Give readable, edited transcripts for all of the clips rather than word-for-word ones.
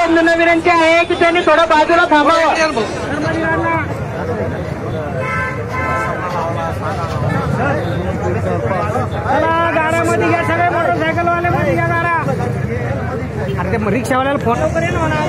बंधूंना विनंती आहे की त्यांनी थोडं बाजूला थांबावं। गाड्यामध्ये घ्या, सगळे मोटरसायकलवाले मध्ये घ्या गाड्या। अरे ते रिक्षावाल्याला फोन करेन म्हणा।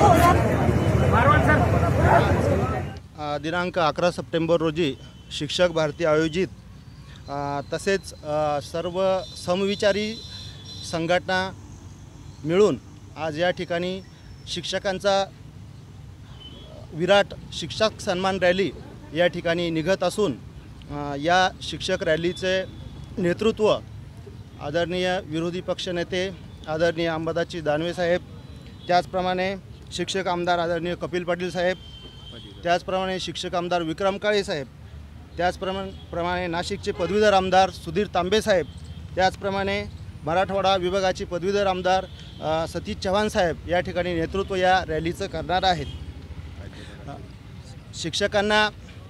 दिनांक 11 सप्टेंबर रोजी शिक्षक भारती आयोजित तसेच सर्व समविचारी संघटना मिळून आज या ठिकाणी शिक्षकांचा विराट शिक्षक सन्मान रॅली या ठिकाणी निघत असून या शिक्षक रॅलीचे नेतृत्व आदरणीय विरोधी पक्षनेते आदरणीय अंबादासजी दानवे साहेब, त्याचप्रमाणे शिक्षक आमदार आदरणीय कपिल पाटील साहेब, त्याचप्रमाणे शिक्षक आमदार विक्रम काळे साहेब, त्याचप्रमाणे नाशिकचे पदवीधर आमदार सुधीर तांबे साहेब, त्याचप्रमाणे मराठवाडा विभागाचे पदवीधर आमदार सतीश चव्हाण साहेब या ठिकाणी नेतृत्व या रॅलीचं करणार आहेत। शिक्षकांना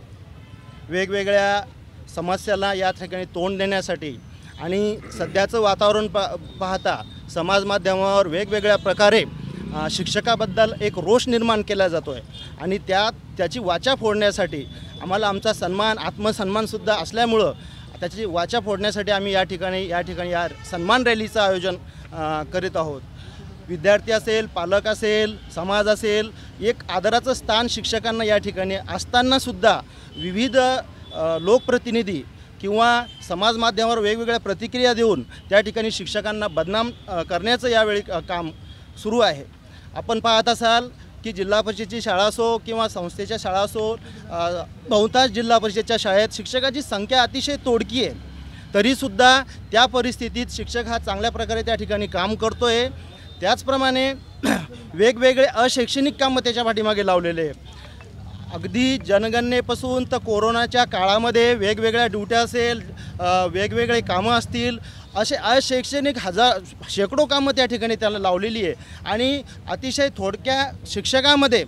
वेगवेगळ्या समस्याला या ठिकाणी तोंड देण्यासाठी आणि सध्याचं वातावरण पाहता समाज माध्यमावर वेगवेगळ्या प्रकारे शिक्षकाबद्दल एक रोष निर्माण केला जातो आहे आणि त्याची वाचा फोडण्यासाठी आम्हाला आमचा सन्मान आत्मसन्मानसुद्धा असल्यामुळं त्याची वाचा फोडण्यासाठी आम्ही या ठिकाणी या सन्मान रॅलीचं आयोजन करीत आहोत। विद्यार्थी असेल, पालक असेल, समाज असेल, एक आदराचं स्थान शिक्षकांना या ठिकाणी असतानासुद्धा विविध लोकप्रतिनिधी किंवा समाज माध्यमावर वेगवेगळ्या प्रतिक्रिया देऊन त्या ठिकाणी शिक्षकांना बदनाम करण्याचं यावेळी काम सुरू आहे। आपण पाहत असाल की जिल्हा परिषदेची शाळा असो किंवा संस्थेच्या शाळा असो, बहुतांश जिल्हा परिषदेच्या शाळेत शिक्षकाची संख्या अतिशय तोडकी आहे, तरीसुद्धा त्या परिस्थितीत शिक्षक हा चांगल्या प्रकारे त्या ठिकाणी काम करतो आहे। त्याचप्रमाणे वेगवेगळे अशैक्षणिक कामं त्याच्या पाठीमागे लावलेले आहे। अगदी जनगणनेपासून तर कोरोनाच्या काळामध्ये वेगवेगळ्या ड्युट्या असेल, वेगवेगळे कामं असतील, असे अशैक्षणिक शेकडो कामं त्या ठिकाणी त्याला लावलेली आहे आणि अतिशय थोडक्या शिक्षकामध्ये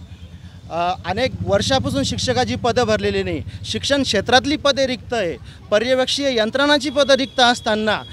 अनेक वर्षापासून शिक्षकाची पदं भरलेली नाही, शिक्षण क्षेत्रातली पदे रिक्त आहे, पर्यवेक्षीय यंत्रणाची पदं रिक्त असताना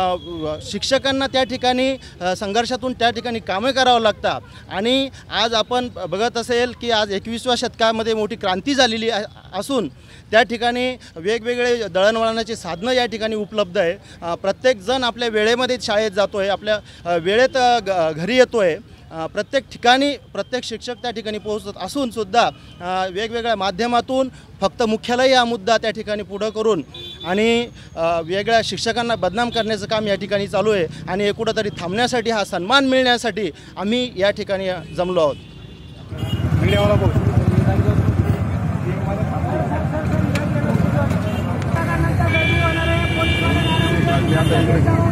शिक्षकांना त्या ठिकाणी संघर्षातून त्या ठिकाणी कामे करावं लागतात। आणि आज आपण बघत असेल की आज 21व्या शतकामध्ये मोठी क्रांती झालेली असून त्या ठिकाणी वेगवेगळे दळणवळणाचे साधनं या ठिकाणी उपलब्ध आहे। प्रत्येकजण आपल्या वेळेमध्ये शाळेत जातो आहे, आपल्या वेळेत घरी येतो आहे। प्रत्येक ठिकाणी प्रत्येक शिक्षक त्या ठिकाणी पोहोचत असूनसुद्धा वेगवेगळ्या माध्यमातून फक्त मुख्यालय हा मुद्दा त्या ठिकाणी पुढं करून आणि वेगळ्या शिक्षकांना बदनाम करण्याचं काम या ठिकाणी चालू आहे आणि कुठंतरी थांबण्यासाठी हा सन्मान मिळण्यासाठी आम्ही या ठिकाणी जमलो आहोत।